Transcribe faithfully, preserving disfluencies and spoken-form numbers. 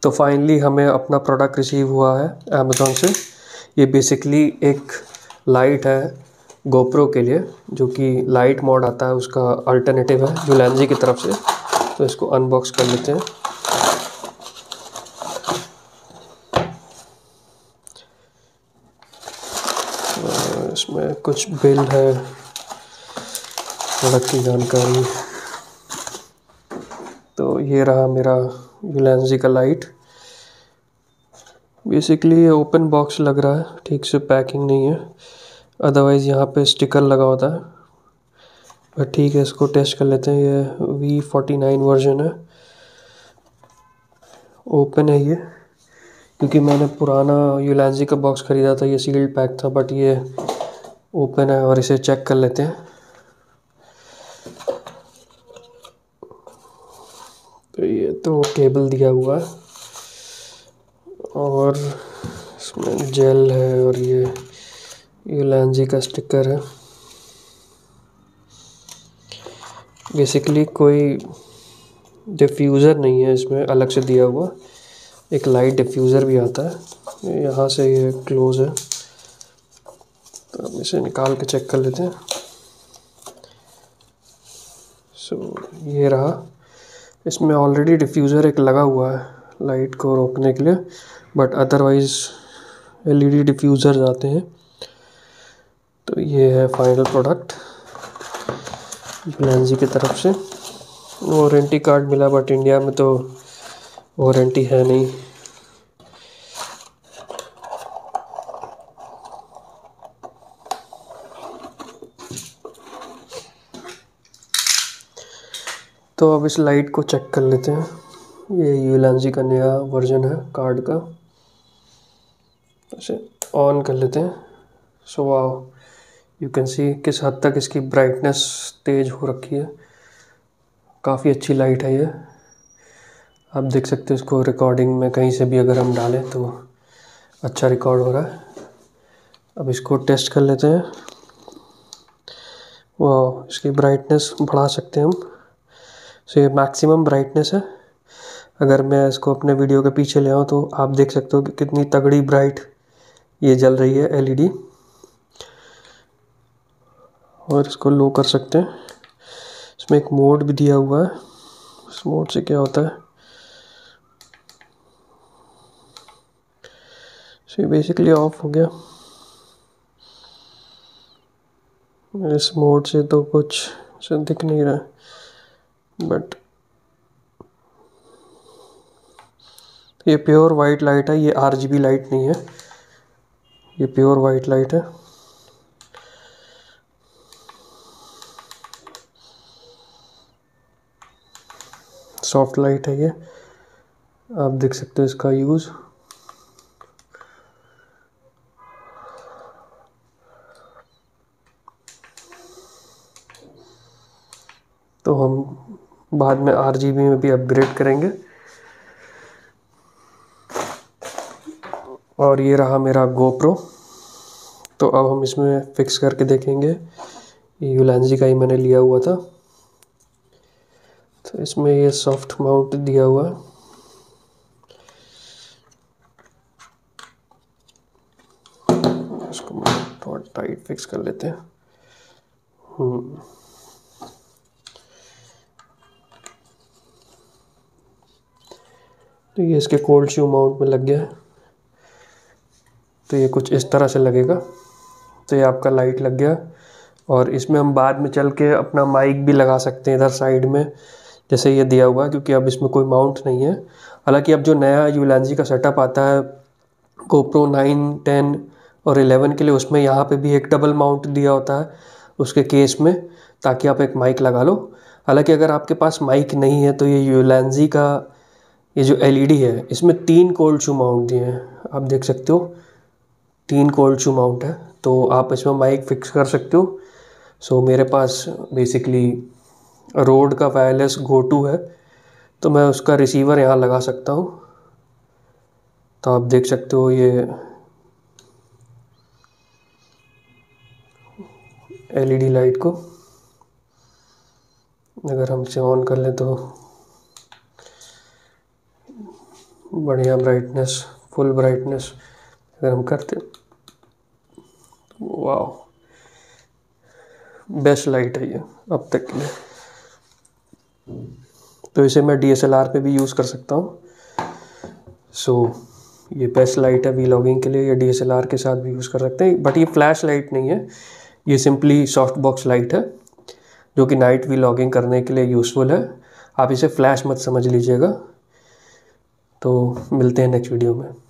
तो फाइनली हमें अपना प्रोडक्ट रिसीव हुआ है अमेज़ॉन से। ये बेसिकली एक लाइट है गोप्रो के लिए, जो कि लाइट मोड आता है उसका अल्टरनेटिव है यूलेंजी की तरफ से। तो इसको अनबॉक्स कर लेते हैं। इसमें कुछ बिल है, प्रोडक्ट की जानकारी। तो ये रहा मेरा यूलेंजी का लाइट। बेसिकली ये ओपन बॉक्स लग रहा है, ठीक से पैकिंग नहीं है। अदरवाइज़ यहाँ पे स्टिकर लगा होता है, बट ठीक है, इसको टेस्ट कर लेते हैं। ये वी फोर्टी नाइन वर्जन है। ओपन है ये, क्योंकि मैंने पुराना यूलेंजी का बॉक्स ख़रीदा था, ये सील्ड पैक था, बट ये ओपन है। और इसे चेक कर लेते हैं। तो ये तो केबल दिया हुआ है और इसमें जेल है और ये यूलेंजी का स्टिकर है। बेसिकली कोई डिफ्यूज़र नहीं है इसमें अलग से दिया हुआ, एक लाइट डिफ्यूज़र भी आता है। यहाँ से ये क्लोज़ है, तो हम इसे निकाल के चेक कर लेते हैं। सो so, ये रहा। इसमें ऑलरेडी डिफ्यूज़र एक लगा हुआ है लाइट को रोकने के लिए, बट अदरवाइज़ एलईडी डिफ्यूज़र आते हैं। तो ये है फाइनल प्रोडक्ट यूलेंजी की तरफ से। वारंटी कार्ड मिला, बट इंडिया में तो वारंटी है नहीं। तो अब इस लाइट को चेक कर लेते हैं। ये यूलेंजी का नया वर्जन है कार्ड का। इसे ऑन कर लेते हैं। So wow, you can see किस हद तक इसकी ब्राइटनेस तेज़ हो रखी है। काफ़ी अच्छी लाइट है ये। आप देख सकते हो इसको रिकॉर्डिंग में कहीं से भी अगर हम डालें तो अच्छा रिकॉर्ड हो रहा है। अब इसको टेस्ट कर लेते हैं। वाह, इसकी ब्राइटनेस बढ़ा सकते हैं हम। सो ये मैक्सिमम ब्राइटनेस है। अगर मैं इसको अपने वीडियो के पीछे ले आऊँ तो आप देख सकते हो कि कितनी तगड़ी ब्राइट ये जल रही है एलईडी। और इसको लो कर सकते हैं। इसमें एक मोड भी दिया हुआ है। इस मोड से क्या होता है, सो बेसिकली ऑफ हो गया। इस मोड से तो कुछ से दिख नहीं रहा, बट ये प्योर वाइट लाइट है। ये आरजीबी लाइट नहीं है, ये प्योर वाइट लाइट है। सॉफ्ट लाइट है ये, आप देख सकते हो इसका यूज़। तो हम बाद में आरजीबी में भी अपग्रेड करेंगे। और ये रहा मेरा गोप्रो। तो अब हम इसमें फिक्स करके देखेंगे। ये यूलेंजी का ही मैंने लिया हुआ था। तो इसमें ये सॉफ्ट माउंट दिया हुआ है। इसको थोड़ा टाइट फिक्स कर लेते हैं। हम्म तो ये इसके कोल्ड शू माउंट में लग गया है। तो ये कुछ इस तरह से लगेगा। तो ये आपका लाइट लग गया। और इसमें हम बाद में चल के अपना माइक भी लगा सकते हैं इधर साइड में, जैसे ये दिया हुआ है, क्योंकि अब इसमें कोई माउंट नहीं है। हालांकि अब जो नया यूलेंजी का सेटअप आता है गोप्रो नाइन, टेन और इलेवन के लिए, उसमें यहाँ पे भी एक डबल माउंट दिया होता है उसके केस में, ताकि आप एक माइक लगा लो। हालांकि अगर आपके पास माइक नहीं है तो ये यूलेंजी का ये जो एलईडी है इसमें तीन कोल्ड शू माउंट दिए हैं, आप देख सकते हो। तीन कोल्ड शू माउंट है, तो आप इसमें माइक फिक्स कर सकते हो। सो मेरे पास बेसिकली रोड का वायरलेस गो टू है, तो मैं उसका रिसीवर यहाँ लगा सकता हूँ। तो आप देख सकते हो ये एलईडी लाइट को अगर हम इसे ऑन कर लें तो बढ़िया ब्राइटनेस, फुल ब्राइटनेस अगर हम करते, वाह बेस्ट लाइट है ये अब तक के लिए। तो इसे मैं डी एस एल आर पे भी यूज़ कर सकता हूँ। सो so, ये बेस्ट लाइट है वीलॉगिंग के लिए, या डी एस एल आर के साथ भी यूज़ कर सकते हैं। बट ये फ्लैश लाइट नहीं है, ये सिंपली सॉफ्ट बॉक्स लाइट है जो कि नाइट वीलॉगिंग करने के लिए यूज़फुल है। आप इसे फ्लैश मत समझ लीजिएगा। तो मिलते हैं नेक्स्ट वीडियो में।